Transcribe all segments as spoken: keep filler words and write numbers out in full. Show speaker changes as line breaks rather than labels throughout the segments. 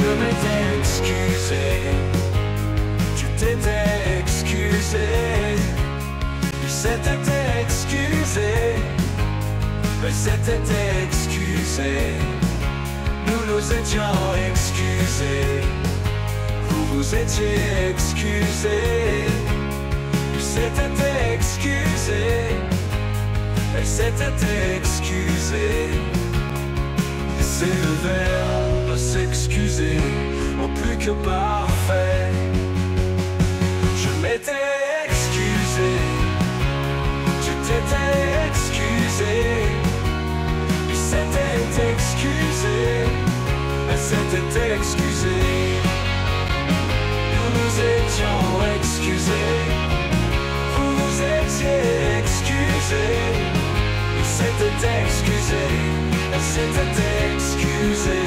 m'étais excusé, tu t'étais excusé, il s'était excusé, il s'était excusé, nous nous étions excusés, vous vous étiez excusés, il s'était excusé, elle s'était excusée. C'est le verbe s'excuser au plus que parfait. Je m'étais excusé, tu t'étais excusé, il s'était excusé, elle s'était excusée. Nous nous étions excusés, vous vous étiez excusés, il s'était excusé, elle s'était excusée.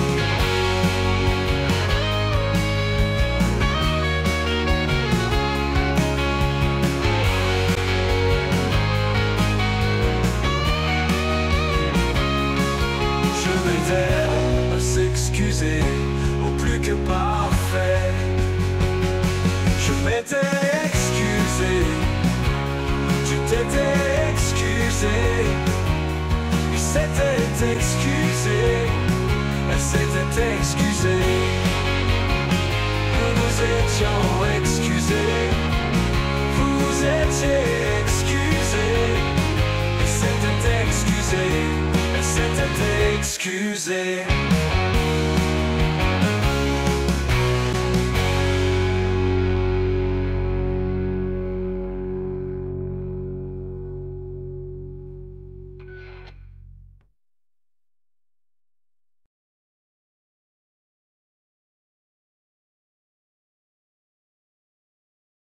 Je m'étais à s'excuser au plus que parfait. Je m'étais excusé, tu t'étais excusé, il s'était excusé, elle s'était excusée. Nous nous étions excusés, vous vous étiez excusés, il s'était excusé, elle s'était excusée.